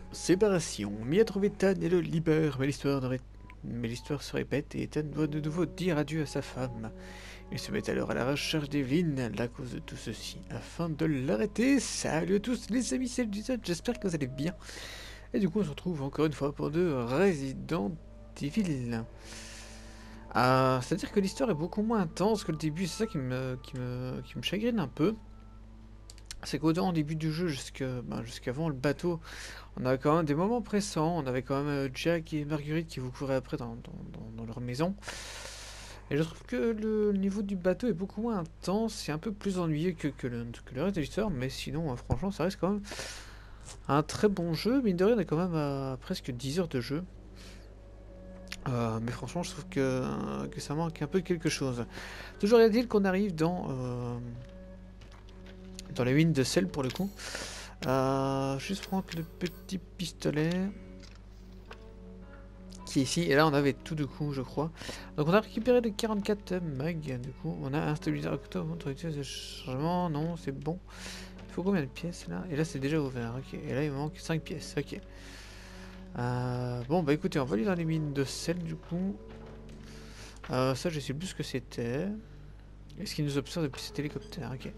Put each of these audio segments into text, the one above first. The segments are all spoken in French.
Séparation. Mia trouve Ethan et le libère, mais l'histoire se répète et Ethan doit de nouveau dire adieu à sa femme. Il se met alors à la recherche d'Evelyn, la cause de tout ceci, afin de l'arrêter. Salut à tous les amis, c'est Jason, j'espère que vous allez bien. Et du coup on se retrouve encore une fois pour de Resident Evil. C'est-à-dire que l'histoire est beaucoup moins intense que le début, c'est ça qui me chagrine un peu. C'est qu'autant au début du jeu jusqu'avant le bateau, on avait quand même des moments pressants, on avait quand même Jack et Marguerite qui vous couraient après dans leur maison. Et je trouve que le niveau du bateau est beaucoup moins intense, c'est un peu plus ennuyeux que le reste de l'histoire, mais sinon franchement ça reste quand même un très bon jeu. Mine de rien on est quand même à presque 10 heures de jeu. Mais franchement je trouve que ça manque un peu de quelque chose. Toujours est-il qu'on arrive dans les mines de sel pour le coup. Juste prendre le petit pistolet qui est ici. Et là on avait tout du coup je crois. Donc on a récupéré les 44 mag. Du coup on a un stabilisateur autorité de chargement. Non c'est bon. Il faut combien de pièces là? Et là c'est déjà ouvert. Ok. Et là il me manque 5 pièces. Ok. Bon bah écoutez on va aller dans les mines de sel du coup. Ça je sais plus ce que c'était. Est-ce qu'il nous observe depuis cet hélicoptère? Ok.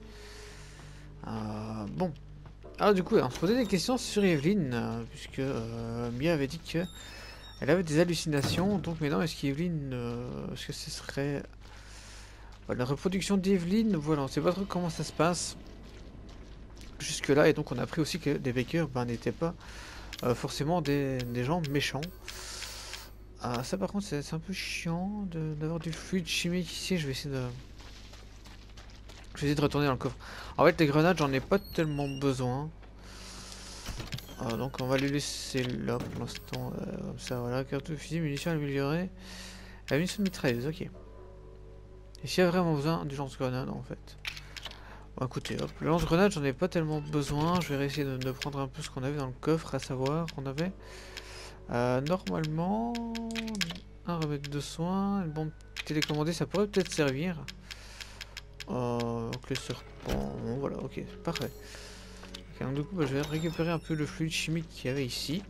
Bon. Alors du coup, on se posait des questions sur Evelyn, puisque Mia avait dit que elle avait des hallucinations. Donc maintenant, est-ce qu'Evelyn, est-ce que ce serait la reproduction d'Evelyn? Voilà, on sait pas trop comment ça se passe jusque là. Et donc on a appris aussi que des Bakers n'étaient pas forcément des gens méchants. Ça par contre, c'est un peu chiant d'avoir du fluide chimique ici. Je vais essayer de retourner dans le coffre. En fait, les grenades, j'en ai pas tellement besoin. Donc on va les laisser là pour l'instant. Comme ça, voilà. Carte de fusil, munitions améliorées. La munition de mitrailleuse, ok. Et s'il y a vraiment besoin du lance-grenade en fait. Bon, écoutez, hop. Le lance-grenade, j'en ai pas tellement besoin. Je vais essayer de prendre un peu ce qu'on avait dans le coffre, à savoir qu'on avait normalement un remède de soins, une bombe télécommandée, ça pourrait peut-être servir. Donc les serpents, bon, voilà, ok, parfait. Okay, donc du coup, je vais récupérer un peu le fluide chimique qu'il y avait ici.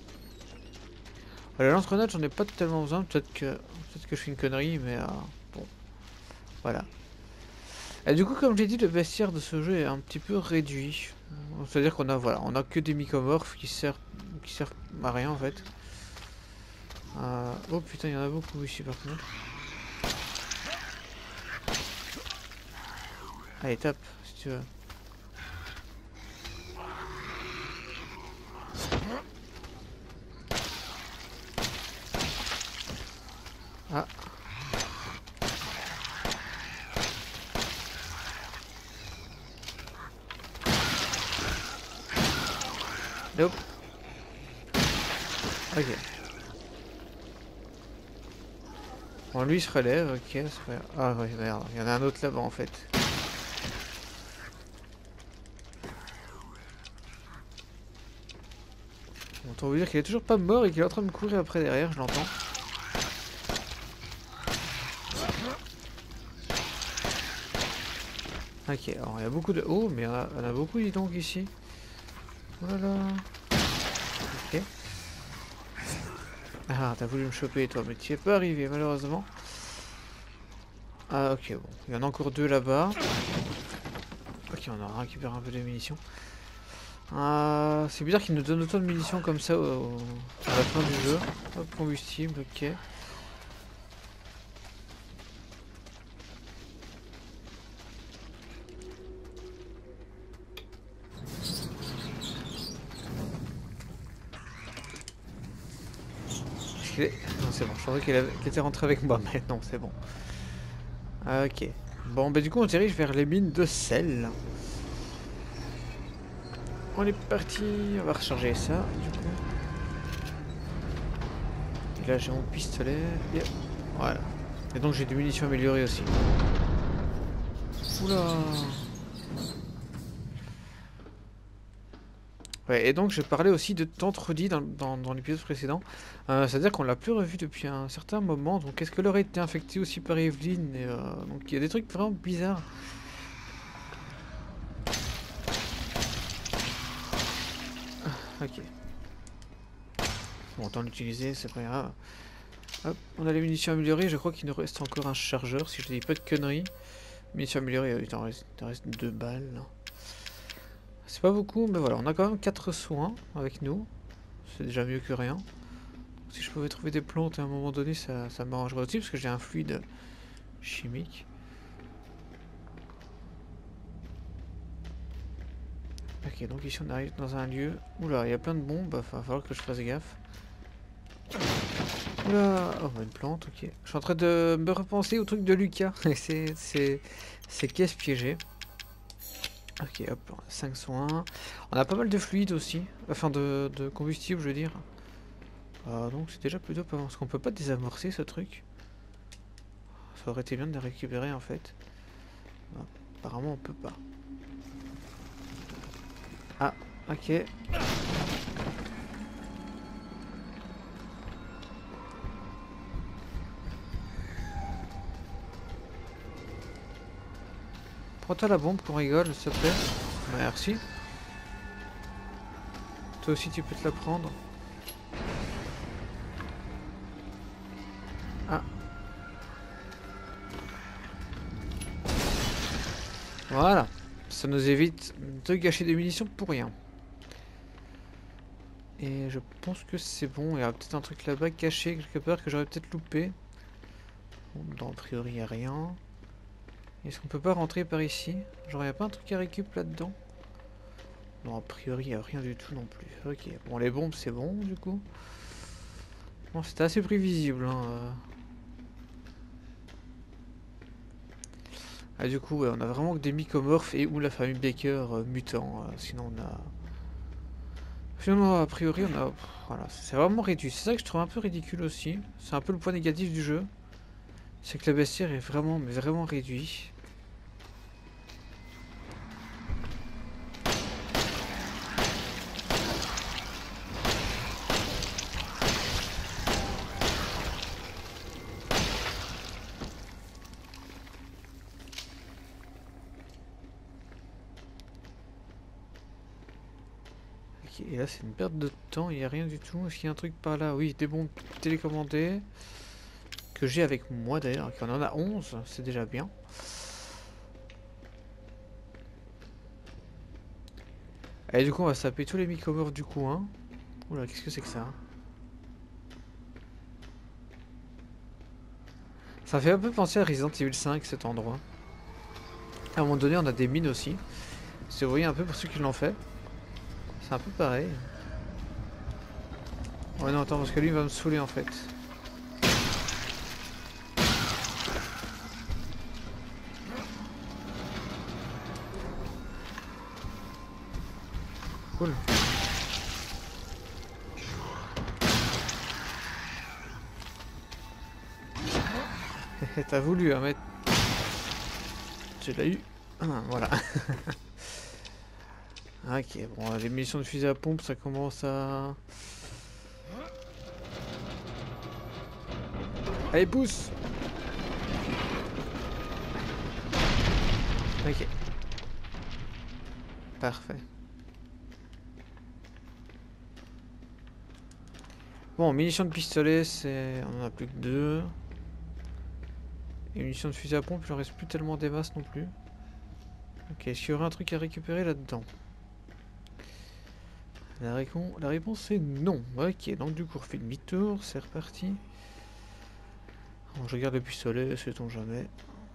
La lance-grenade, j'en ai pas tellement besoin, peut-être que je fais une connerie, mais bon, voilà. Et du coup, comme j'ai dit, le bestiaire de ce jeu est un petit peu réduit. C'est-à-dire qu'on a, voilà, on a que des mycomorphes qui servent à rien en fait. Oh putain, il y en a beaucoup ici par contre. Allez, tape, si tu veux. Ah. Nope. Ok. Bon, lui il se relève, ok, c'est pas... Ah ouais, merde, il y en a un autre là-bas en fait. Autant vous dire qu'il est toujours pas mort et qu'il est en train de me courir après derrière, je l'entends. Ok, alors il y a beaucoup de... Oh, mais il y en a beaucoup, dis donc, ici. Oh là là. Ok. Ah, t'as voulu me choper, toi, mais tu es pas arrivé, malheureusement. Ah, ok, bon. Il y en a encore deux là-bas. Ok, on aura récupéré un peu de munitions. C'est bizarre qu'il nous donne autant de munitions comme ça à la fin du jeu. Hop, combustible, ok. Non, c'est bon, je pensais qu'elle était rentrée avec moi, mais non, c'est bon. Ok. Bon, bah du coup, on dirige vers les mines de sel. On est parti, on va recharger ça, du coup. Et là, j'ai mon pistolet. Et voilà. Et donc, j'ai des munitions améliorées aussi. Oula. Ouais, et donc je parlais aussi de Tante Rudy dans l'épisode précédent. C'est-à-dire qu'on l'a plus revu depuis un certain moment. Donc est-ce qu'elle aurait été infectée aussi par Evelyn et, donc il y a des trucs vraiment bizarres. Ok. Bon, autant l'utiliser, c'est pas grave. Hop, on a les munitions améliorées, je crois qu'il nous reste encore un chargeur, si je dis pas de conneries. Munitions améliorées, il t'en reste 2 balles. C'est pas beaucoup, mais voilà, on a quand même 4 soins avec nous. C'est déjà mieux que rien. Si je pouvais trouver des plantes à un moment donné, ça m'arrangerait aussi, parce que j'ai un fluide chimique. Ok, donc ici on arrive dans un lieu. Oula, il y a plein de bombes, va falloir que je fasse gaffe. Oula, oh, une plante, ok. Je suis en train de me repenser au truc de Lucas. C'est caisse piégée. Ok, hop, 5 soins. On a pas mal de fluide aussi. Enfin, de combustible, je veux dire. Donc c'est déjà plutôt pas mal. Parce qu'on peut pas désamorcer ce truc. Ça aurait été bien de les récupérer en fait. Non, apparemment on peut pas. Ah, ok. Prends-toi la bombe qu'on rigole, s'il te plaît. Merci. Toi aussi tu peux te la prendre. Ah. Voilà. Ça nous évite de gâcher des munitions pour rien. Et je pense que c'est bon. Il y a peut-être un truc là-bas caché quelque part que j'aurais peut-être loupé. Bon, a priori il n'y a rien. Est-ce qu'on peut pas rentrer par ici? Genre il n'y a pas un truc à récup là-dedans? Non, a priori il n'y a rien du tout non plus. Ok, bon les bombes c'est bon du coup. Bon, c'était assez prévisible hein. Ah du coup ouais, on a vraiment que des mycomorphes et ou la famille Baker mutant. Sinon on a... Finalement a priori on a... Voilà, c'est vraiment réduit. C'est ça que je trouve un peu ridicule aussi. C'est un peu le point négatif du jeu. C'est que le bestiaire est vraiment, mais vraiment réduit. Ok, et là c'est une perte de temps, il n'y a rien du tout. Est-ce qu'il y a un truc par là? Oui, des bombes télécommandées. Que j'ai avec moi d'ailleurs, qu'on en a 11, c'est déjà bien. Et du coup on va saper tous les mycomorphes du coup hein. Oula, qu'est-ce que c'est que ça? Ça fait un peu penser à Resident Evil 5 cet endroit. À un moment donné on a des mines aussi. Si vous voyez un peu pour ceux qui l'ont fait. C'est un peu pareil. Ouais non attends parce que lui il va me saouler en fait. Cool. T'as voulu hein, mais... Tu l'as eu. Voilà. Ok, bon, les munitions de fusil à pompe, ça commence à... Allez, pousse! Ok. Parfait. Bon, munitions de pistolet, c'est... On en a plus que 2. Et munitions de fusil à pompe, il en reste plus tellement des masses non plus. Ok, est-ce qu'il y aurait un truc à récupérer là-dedans? La réponse est non. Ok, donc du coup, on refait demi-tour, c'est reparti. Bon, je regarde le pistolet, sait-on jamais.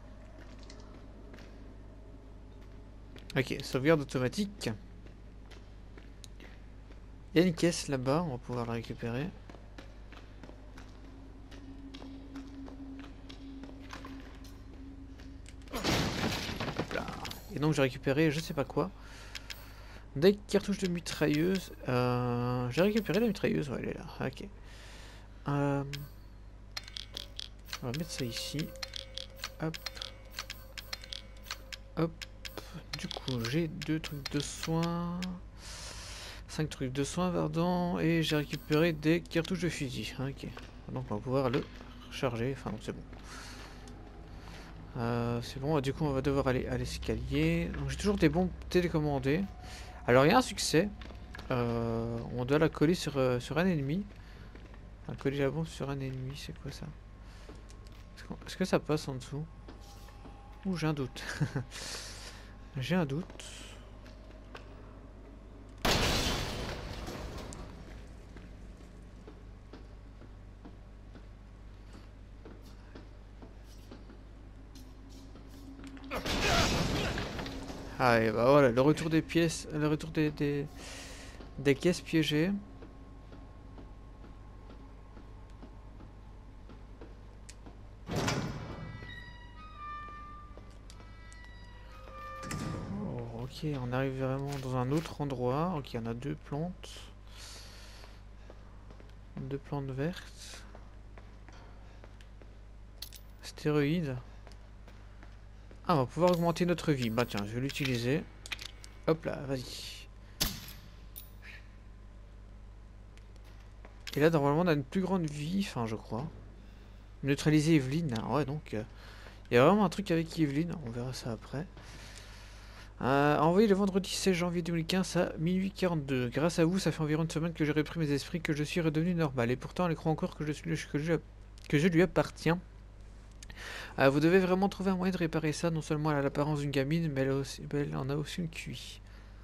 Ok, sauvegarde automatique. Il y a une caisse là-bas, on va pouvoir la récupérer. Hop là. Et donc j'ai récupéré je sais pas quoi. Des cartouches de mitrailleuse. J'ai récupéré la mitrailleuse, ouais elle est là. Ok. On va mettre ça ici. Hop. Hop. Du coup j'ai 2 trucs de soins. 5 trucs de soins, pardon. Et j'ai récupéré des cartouches de fusil. Ok. Donc on va pouvoir le recharger. Enfin donc c'est bon. C'est bon, du coup on va devoir aller à l'escalier. Donc j'ai toujours des bombes télécommandées. Alors il y a un succès. On doit la coller sur un ennemi. Un colis à bombe sur un ennemi, c'est quoi ça? Est-ce que ça passe en dessous? Ouh, j'ai un doute. J'ai un doute. Ah et bah voilà, le retour des pièces, le retour des caisses piégées. Oh, ok, on arrive vraiment dans un autre endroit. Ok, on a deux plantes. Deux plantes vertes. Stéroïdes. Ah, on va pouvoir augmenter notre vie. Bah tiens, je vais l'utiliser. Hop là, vas-y. Et là, normalement, on a une plus grande vie, enfin, je crois. Neutraliser Evelyne. Ah ouais, donc, il y a vraiment un truc avec Evelyne. On verra ça après. Envoyé le vendredi 16 janvier 2015 à minuit 42. Grâce à vous, ça fait environ une semaine que j'ai repris mes esprits, que je suis redevenu normal. Et pourtant, elle croit encore que je lui appartiens. Vous devez vraiment trouver un moyen de réparer ça. Non seulement elle a l'apparence d'une gamine, mais elle en a aussi une QI.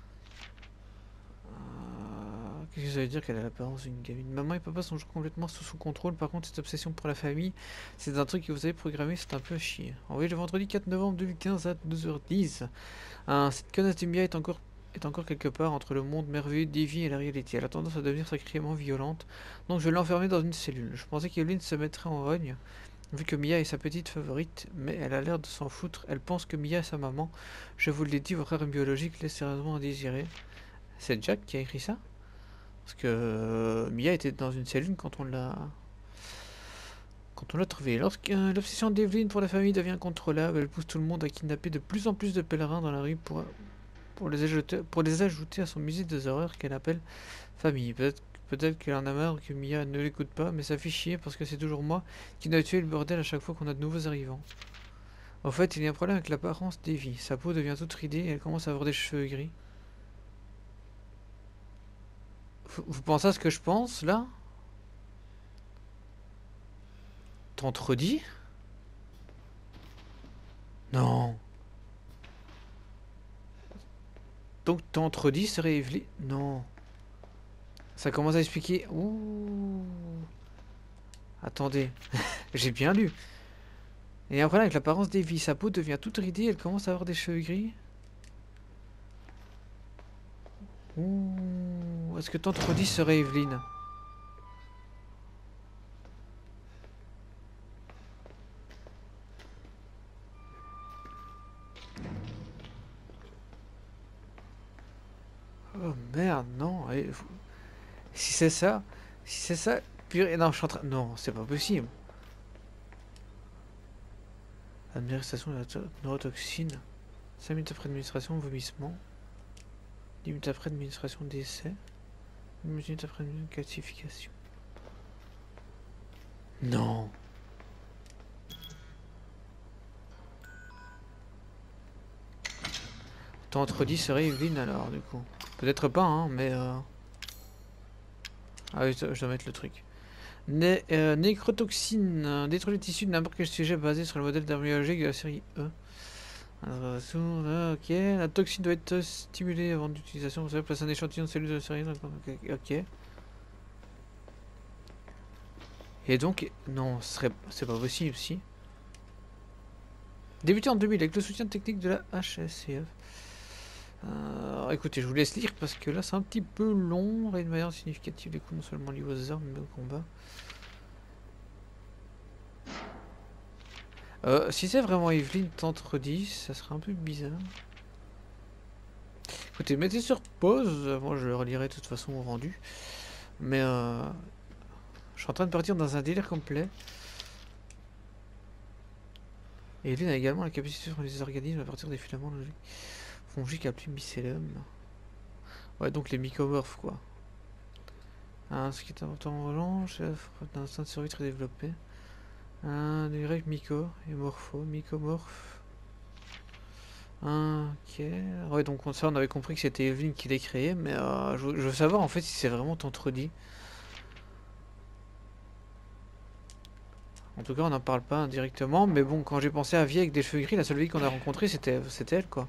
Qu'est-ce que ça veut dire qu'elle a l'apparence d'une gamine? Maman et papa sont complètement sous son contrôle. Par contre, cette obsession pour la famille, c'est un truc que vous avez programmé, c'est un peu à chier. Envoyé le vendredi 4 novembre 2015 à 12h10. Cette connasse de Mia est encore quelque part entre le monde merveilleux d'Evie et la réalité. Elle a tendance à devenir sacrément violente, donc je l'ai enfermée dans une cellule. Je pensais qu'Evelyn se mettrait en rogne, vu que Mia est sa petite favorite, mais elle a l'air de s'en foutre. Elle pense que Mia est sa maman. Je vous l'ai dit, votre frère biologique laisse sérieusement à désirer. C'est Jack qui a écrit ça? Parce que Mia était dans une cellule quand on l'a trouvée. Lorsque l'obsession d'Evelyn pour la famille devient incontrôlable, elle pousse tout le monde à kidnapper de plus en plus de pèlerins dans la rue pour les ajouter à son musée des horreurs qu'elle appelle famille. Peut-être qu'elle en a marre que Mia ne l'écoute pas, mais ça fait chier parce que c'est toujours moi qui dois tuer le bordel à chaque fois qu'on a de nouveaux arrivants. En fait, il y a un problème avec l'apparence d'Evie. Sa peau devient toute ridée et elle commence à avoir des cheveux gris. Vous pensez à ce que je pense, là? Tante Reddy? Non. Donc Tante Reddy serait Evelyn? Non. Ça commence à expliquer... Ouh. Attendez. J'ai bien lu. Et un problème avec l'apparence d'Evie. Sa peau devient toute ridée, elle commence à avoir des cheveux gris. Ouh. Est-ce que Tante Reddy serait Evelyn? Oh merde, non. Si c'est ça... Si c'est ça... Purée, non, je suis en train... Non, c'est pas possible. Administration de la neurotoxine. 5 minutes après administration, vomissement. 10 minutes après administration, décès. 1 minute après calcification. Non. Tante Reddy serait Evelyn alors, du coup. Peut-être pas, hein, mais... Ah oui, je dois mettre le truc. Nécrotoxine. Détruit les tissus de n'importe quel sujet basé sur le modèle d'arme biologique de la série E. Ok, la toxine doit être stimulée avant d'utilisation. Vous savez, placer un échantillon de cellules de la série. Ok. Et donc, non, c'est pas possible, si. Débuté en 2000 avec le soutien technique de la HSCF. Écoutez, je vous laisse lire parce que là c'est un petit peu long. Et de manière significative des coups non seulement liés aux armes mais au combat. Si c'est vraiment Evelyn Tante Reddy, ça serait un peu bizarre. Écoutez, mettez sur pause. Moi je le relirai de toute façon au rendu. Mais je suis en train de partir dans un délire complet. Et Evelyn a également la capacité sur les organismes à partir des filaments fongiques appelés mycélium. Ouais, donc les mycomorphes quoi. Ce qui est important en revanche, c'est d'un instinct de survie très développé. Du grec myco et morpho, mycomorphe. Ok. Ouais, donc ça on avait compris que c'était Evelyn qui l'a créé, mais je veux savoir en fait si c'est vraiment Tante Reddy. En tout cas, on n'en parle pas directement. Mais bon, quand j'ai pensé à vie avec des cheveux gris, la seule vie qu'on a rencontrée, c'était elle, quoi.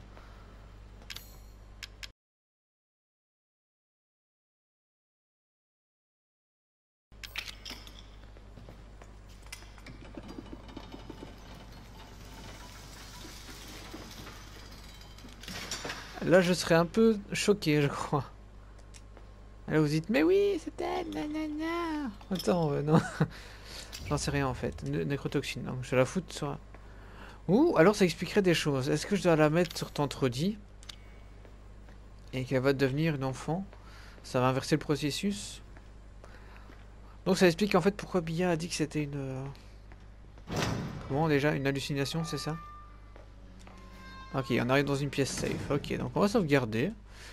Là, je serais un peu choqué, je crois. Là, vous dites, mais oui, c'est elle, nanana. Attends, non. J'en sais rien, en fait. Nécrotoxine, donc je vais la foutre sur... Ouh, alors ça expliquerait des choses. Est-ce que je dois la mettre sur Tantredi et qu'elle va devenir une enfant? Ça va inverser le processus. Donc ça explique en fait pourquoi Bia a dit que c'était une... Comment déjà? Une hallucination, c'est ça? Ok, on arrive dans une pièce safe. Ok, donc on va sauvegarder.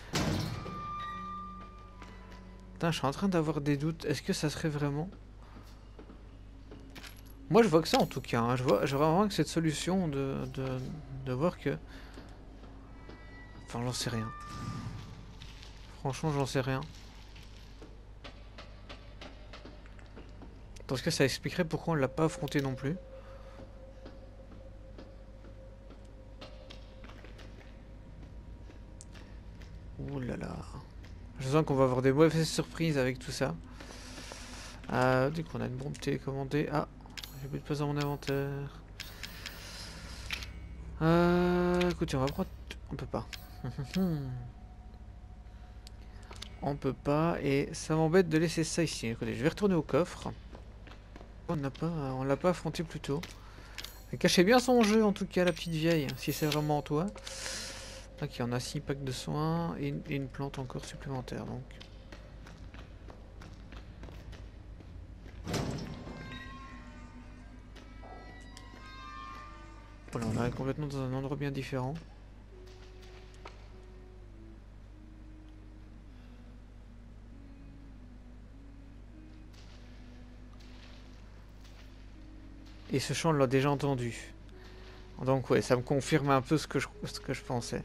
Putain, je suis en train d'avoir des doutes. Est-ce que ça serait vraiment... Moi je vois que ça en tout cas. Hein. Je vois vraiment que cette solution de voir que... Enfin, j'en sais rien. Franchement, j'en sais rien. Parce que ça expliquerait pourquoi on l'a pas affronté non plus. Ouh là là. Je sens qu'on va avoir des mauvaises surprises avec tout ça. Du coup, on a une bombe télécommandée. Ah, j'ai plus de place dans mon inventaire. Écoutez, on va prendre... On peut pas. On peut pas, et ça m'embête de laisser ça ici. Écoutez, je vais retourner au coffre. On l'a pas affronté plus tôt. Elle cachait bien son jeu, en tout cas, la petite vieille, si c'est vraiment toi. Ok, on a 6 packs de soins et une plante encore supplémentaire, donc. Voilà, on arrive complètement dans un endroit bien différent. Et ce chant, on l'a déjà entendu. Donc ouais, ça me confirme un peu ce que je pensais.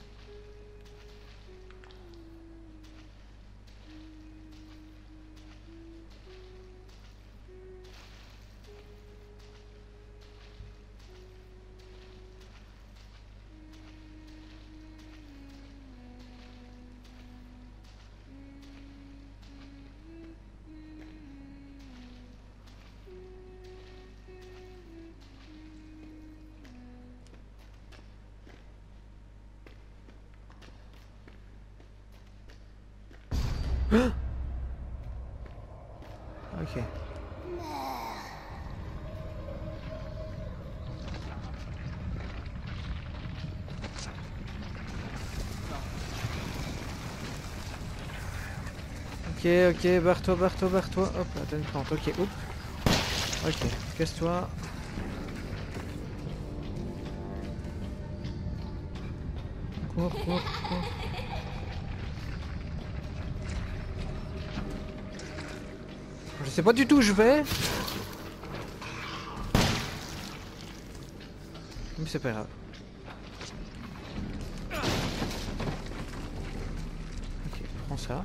Ok. Ok, barre-toi. Hop, là, t'as une plante. Ok, oups. Ok, casse-toi. Cours. Je sais pas du tout où je vais. Mais c'est pas grave. Ok, prends ça.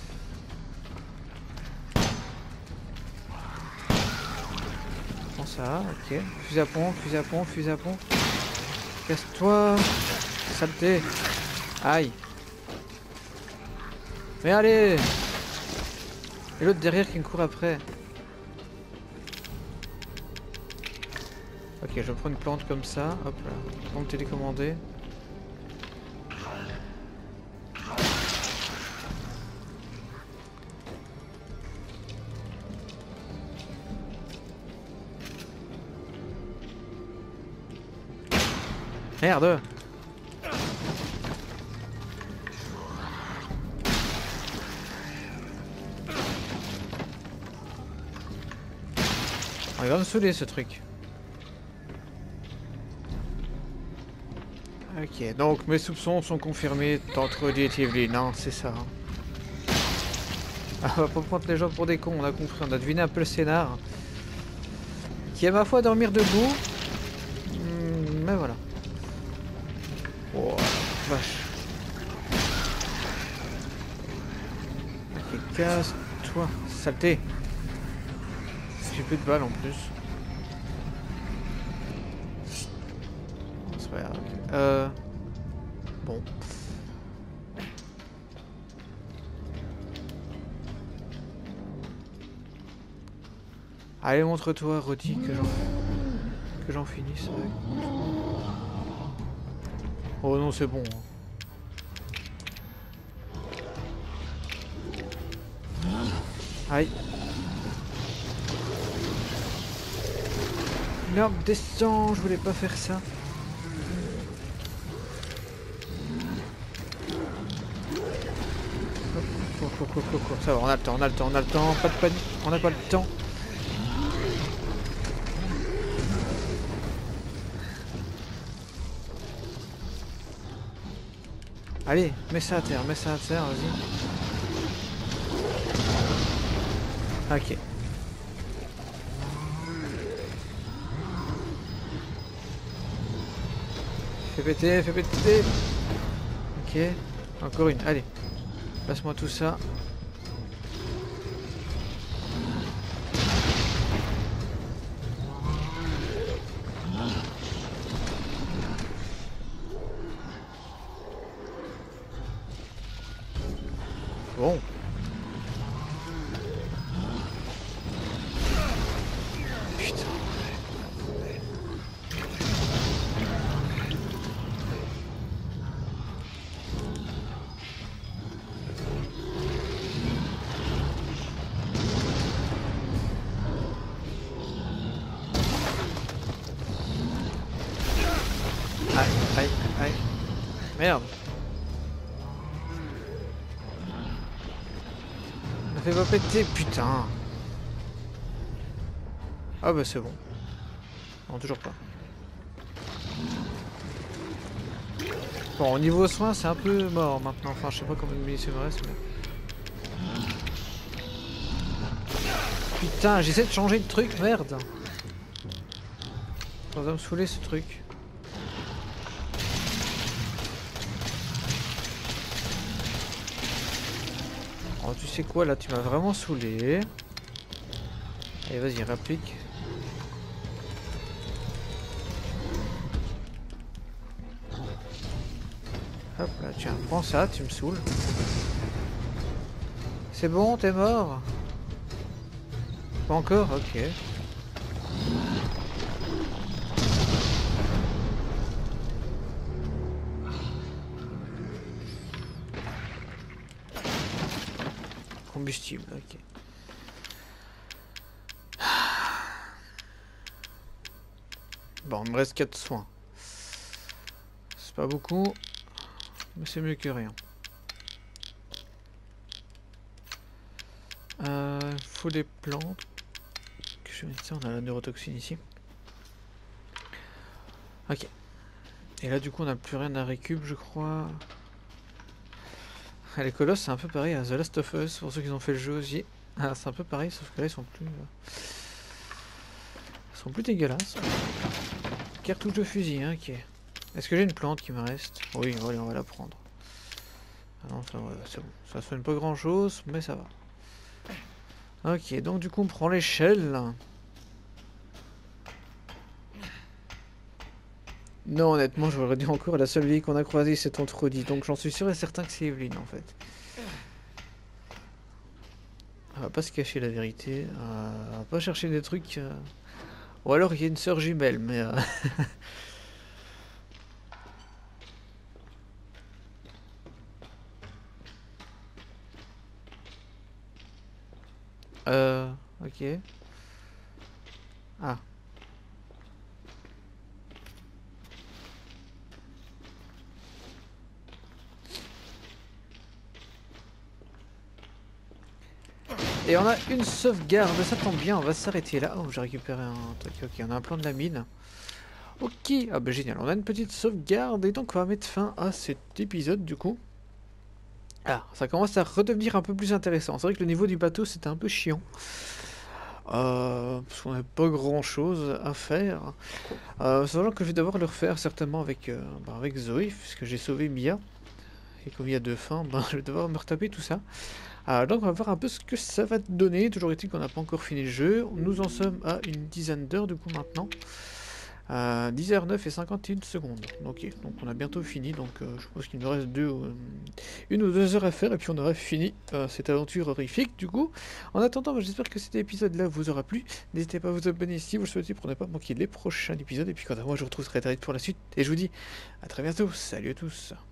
Prends ça, ok. Fusil à pompe. Casse-toi. Saleté. Aïe. Mais allez. Et l'autre derrière qui me court après. Ok, je prends une plante comme ça. Hop là. Plante télécommandée. Merde! Oh, il va me saouler ce truc. Ok, donc mes soupçons sont confirmés. Tantredi et Evelyn, non, c'est ça. Ah, on va pas prendre les gens pour des cons, on a compris, on a deviné un peu le scénar. Qui est ma foi dormir debout. Mais voilà. Oh, vache. Ok, casse-toi, saleté. J'ai plus de balles en plus. c'est pas grave. Bon. Allez, montre-toi, Rodi, que j'en finisse avec. Oh non, c'est bon. Aïe. Non, descends, je voulais pas faire ça. Ça va, on a le temps, pas de panique, on n'a pas le temps. Allez, mets ça à terre, vas-y. Ok. Fais péter. Ok. Encore une, allez. Passe-moi tout ça. Bon. Putain. Aïe. Merde. Ne fais pas péter, putain. Ah bah c'est bon. Non, toujours pas. Bon, au niveau soin, c'est un peu mort maintenant. Enfin, je sais pas combien de munitions il me reste, mais... Putain, j'essaie de changer de truc, merde. Ça va me saouler ce truc. Oh, tu sais quoi, là, tu m'as vraiment saoulé. Allez, vas-y, réplique. Hop là, tiens, prends ça, tu me saoules. C'est bon, t'es mort? Pas encore? Ok. Combustible, ok. Bon, il me reste 4 soins. C'est pas beaucoup, mais c'est mieux que rien. Faut des plantes. Que je vais mettre ça, on a la neurotoxine ici. Ok. Et là, du coup, on n'a plus rien à récup, je crois. Les colosses, c'est un peu pareil à The Last of Us, pour ceux qui ont fait le jeu aussi. Ah, c'est un peu pareil, sauf que là, ils sont plus dégueulasses. Cartouche de fusil, hein, ok. Est-ce que j'ai une plante qui me reste? Oui, allez, on va la prendre. Ah non, ça, c'est bon. Ça soigne pas grand chose, mais ça va. Ok, donc du coup, on prend l'échelle. Non, honnêtement, j'aurais dit encore, la seule vie qu'on a croisée, c'est ton Trodi. Donc j'en suis sûr et certain que c'est Evelyne, en fait. On va pas se cacher la vérité. On va pas chercher des trucs... Ou alors il y a une sœur jumelle, mais... ok. Ah. Et on a une sauvegarde, ça tombe bien, on va s'arrêter là. Oh, j'ai récupéré un truc, ok, on a un plan de la mine. Ok, ah bah génial, on a une petite sauvegarde et donc on va mettre fin à cet épisode du coup. Ah, ça commence à redevenir un peu plus intéressant. C'est vrai que le niveau du bateau c'était un peu chiant. Parce qu'on n'avait pas grand chose à faire. Sachant que je vais devoir le refaire certainement avec, avec Zoé, puisque j'ai sauvé Mia. Et comme il y a deux fins, je vais devoir me retaper tout ça. Donc on va voir un peu ce que ça va donner. Toujours est-il qu'on n'a pas encore fini le jeu. Nous en sommes à une dizaine d'heures du coup maintenant. à 10h09 et 51 secondes. Ok, donc on a bientôt fini, donc je pense qu'il nous reste une ou deux heures à faire et puis on aurait fini cette aventure horrifique du coup. En attendant, j'espère que cet épisode là vous aura plu. N'hésitez pas à vous abonner si vous le souhaitez pour ne pas manquer les prochains épisodes. Et puis quant à moi, je vous retrouve très vite pour la suite. Et je vous dis à très bientôt. Salut à tous.